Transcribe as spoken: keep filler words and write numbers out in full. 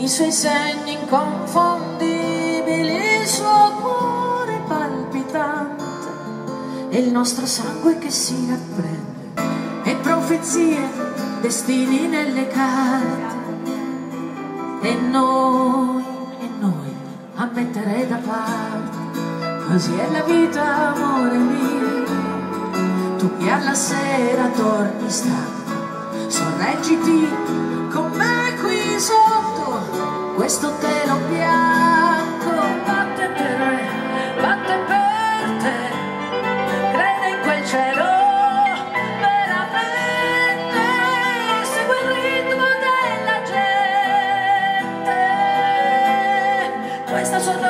i suoi segni inconfondibili, il suo cuore palpitante e il nostro sangue che si rapprende, e profezie, destini nelle carte, e noi, e noi a mettere da parte. Così è la vita, amore mio, tu che alla sera torni stanco, sorreggiti con me qui sotto questo telo bianco. Batte per me, batte per te, crede in quel cielo veramente, segue il ritmo della gente, questa sua